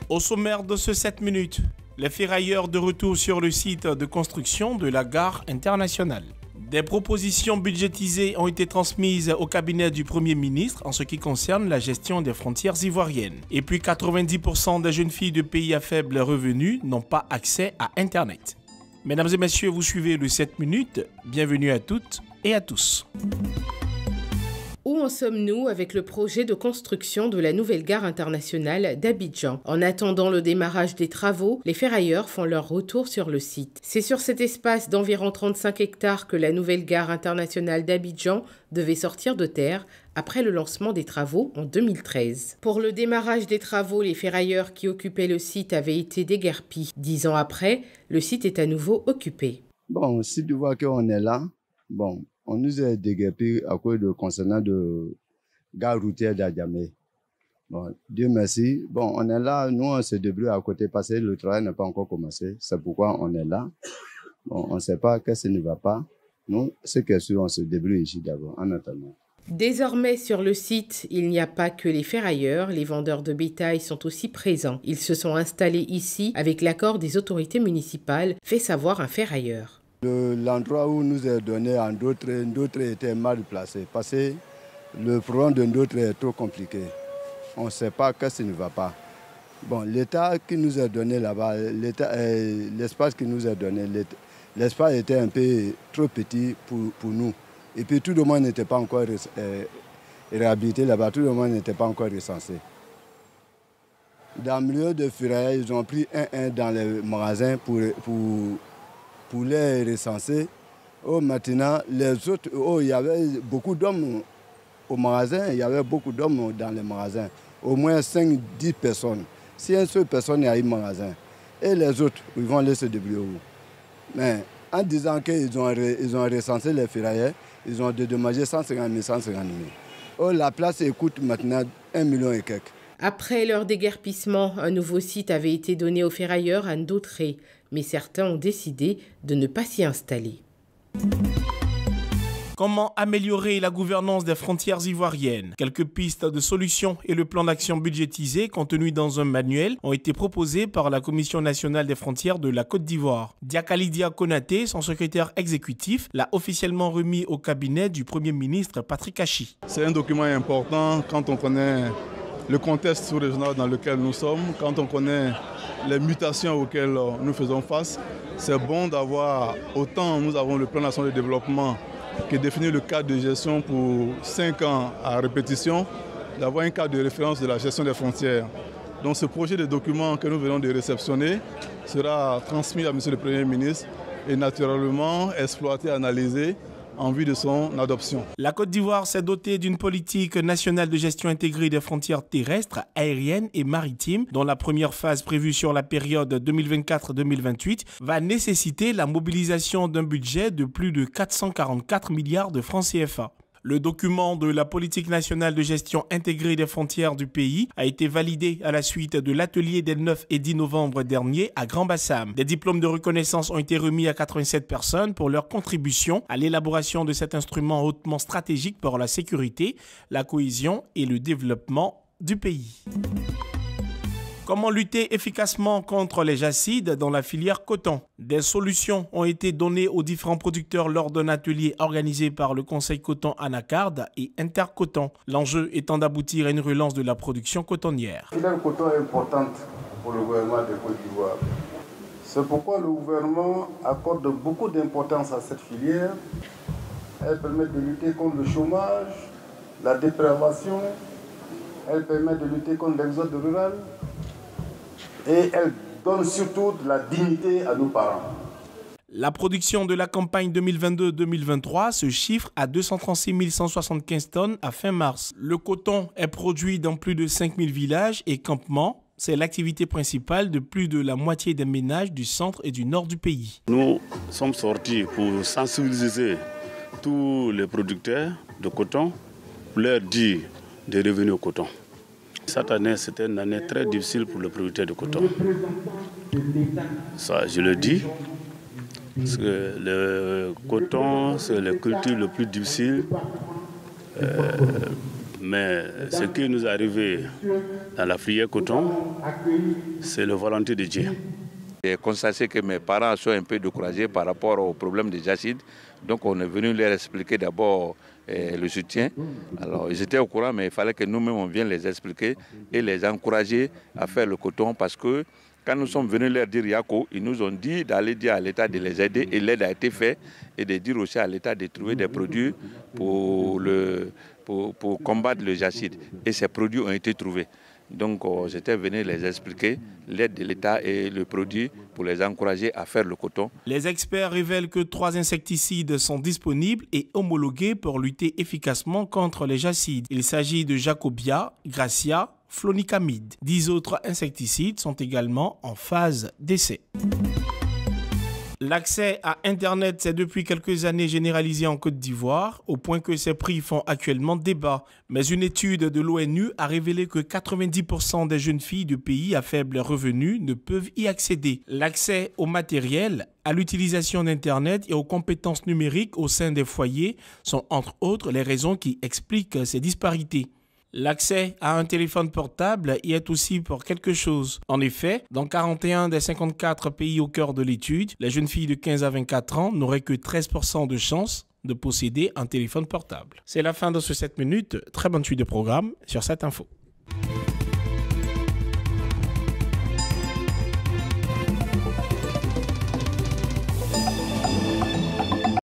Au sommaire de ce 7 minutes, les ferrailleurs de retour sur le site de construction de la gare internationale. Des propositions budgétisées ont été transmises au cabinet du Premier ministre en ce qui concerne la gestion des frontières ivoiriennes. Et puis 90% des jeunes filles de pays à faible revenu n'ont pas accès à Internet. Mesdames et messieurs, vous suivez le 7 minutes. Bienvenue à toutes et à tous. Où en sommes-nous avec le projet de construction de la nouvelle gare internationale d'Abidjan? En attendant le démarrage des travaux, les ferrailleurs font leur retour sur le site. C'est sur cet espace d'environ 35 hectares que la nouvelle gare internationale d'Abidjan devait sortir de terre après le lancement des travaux en 2013. Pour le démarrage des travaux, les ferrailleurs qui occupaient le site avaient été déguerpis. 10 ans après, le site est à nouveau occupé. Bon, si tu vois qu'on est là, on nous a déguerpis à cause concernant de gare routière d'Adjamé. Dieu merci. On est là, nous on se débrouille à côté parce que le travail n'a pas encore commencé. C'est pourquoi on est là. On ne sait pas qu'est-ce qui ne va pas. Nous, ce qui est sûr, on se débrouille ici d'abord, en attendant. Désormais, sur le site, il n'y a pas que les ferrailleurs, les vendeurs de bétail sont aussi présents. Ils se sont installés ici avec l'accord des autorités municipales, fait savoir un ferrailleur. L'endroit où nous est donné à d'autres était mal placé parce que le problème de d'autres est trop compliqué. On ne sait pas qu'est-ce qui ne va pas. L'état qui nous a donné là-bas, l'espace qui nous a donné, l'espace était un peu trop petit pour nous. Et puis tout le monde n'était pas encore réhabilité là-bas, tout le monde n'était pas encore recensé. Dans le milieu de ferraille, ils ont pris un dans les magasins pour les recenser. Maintenant, les autres, il y avait beaucoup d'hommes au magasin, il y avait beaucoup d'hommes dans les magasins. Au moins 5-10 personnes. Si une seule personne est à un magasin, et les autres, ils vont aller se débrouiller où? Mais en disant qu'ils ont recensé les ferrailleurs, ils ont dédommagé 150 000. La place coûte maintenant 1 million et quelques. Après leur déguerpissement, un nouveau site avait été donné aux ferrailleurs à Ndautré, mais certains ont décidé de ne pas s'y installer. Comment améliorer la gouvernance des frontières ivoiriennes? Quelques pistes de solutions et le plan d'action budgétisé contenu dans un manuel ont été proposés par la Commission nationale des frontières de la Côte d'Ivoire. Diakalidia Konaté, son secrétaire exécutif, l'a officiellement remis au cabinet du Premier ministre Patrick Achi. C'est un document important quand on connaît le contexte sous-régional dans lequel nous sommes, quand on connaît les mutations auxquelles nous faisons face. C'est bon d'avoir, autant nous avons le plan national de développement qui définit le cadre de gestion pour 5 ans à répétition, d'avoir un cadre de référence de la gestion des frontières. Donc ce projet de document que nous venons de réceptionner sera transmis à M. le Premier ministre et naturellement exploité, analysé en vue de son adoption. La Côte d'Ivoire s'est dotée d'une politique nationale de gestion intégrée des frontières terrestres, aériennes et maritimes, dont la première phase prévue sur la période 2024-2028 va nécessiter la mobilisation d'un budget de plus de 444 milliards de francs CFA. Le document de la politique nationale de gestion intégrée des frontières du pays a été validé à la suite de l'atelier des 9 et 10 novembre dernier à Grand-Bassam. Des diplômes de reconnaissance ont été remis à 87 personnes pour leur contribution à l'élaboration de cet instrument hautement stratégique pour la sécurité, la cohésion et le développement du pays. Comment lutter efficacement contre les jacides dans la filière coton? Des solutions ont été données aux différents producteurs lors d'un atelier organisé par le Conseil coton Anacarde et Intercoton. L'enjeu étant d'aboutir à une relance de la production cotonnière. La filière coton est importante pour le gouvernement de Côte d'Ivoire. C'est pourquoi le gouvernement accorde beaucoup d'importance à cette filière. Elle permet de lutter contre le chômage, la dépravation, elle permet de lutter contre l'exode rural. Et elle donne surtout de la dignité à nos parents. La production de la campagne 2022-2023 se chiffre à 236 175 tonnes à fin mars. Le coton est produit dans plus de 5000 villages et campements. C'est l'activité principale de plus de la moitié des ménages du centre et du nord du pays. Nous sommes sortis pour sensibiliser tous les producteurs de coton, pour leur dire de revenir au coton. Cette année, c'était une année très difficile pour les producteurs de coton. Ça, je le dis, parce que le coton, c'est la culture la plus difficile Mais ce qui nous est arrivé dans la filière coton, c'est la volonté de Dieu. J'ai constaté que mes parents sont un peu découragés par rapport au problème des acides. Donc on est venu leur expliquer d'abord le soutien. Alors ils étaient au courant, mais il fallait que nous-mêmes on vienne les expliquer et les encourager à faire le coton, parce que quand nous sommes venus leur dire Yako, ils nous ont dit d'aller dire à l'État de les aider, et l'aide a été faite, et de dire aussi à l'État de trouver des produits pour combattre le jacide. Et ces produits ont été trouvés. Donc j'étais venu les expliquer l'aide de l'État et le produit pour les encourager à faire le coton. Les experts révèlent que 3 insecticides sont disponibles et homologués pour lutter efficacement contre les jacides. Il s'agit de Jacobia, Gracia, Flonicamide. 10 autres insecticides sont également en phase d'essai. L'accès à Internet s'est depuis quelques années généralisé en Côte d'Ivoire, au point que ses prix font actuellement débat. Mais une étude de l'ONU a révélé que 90% des jeunes filles du pays à faible revenu ne peuvent y accéder. L'accès au matériel, à l'utilisation d'Internet et aux compétences numériques au sein des foyers sont entre autres les raisons qui expliquent ces disparités. L'accès à un téléphone portable y est aussi pour quelque chose. En effet, dans 41 des 54 pays au cœur de l'étude, les jeunes filles de 15 à 24 ans n'auraient que 13% de chance de posséder un téléphone portable. C'est la fin de ce 7 minutes. Très bonne suite de programme sur cette info.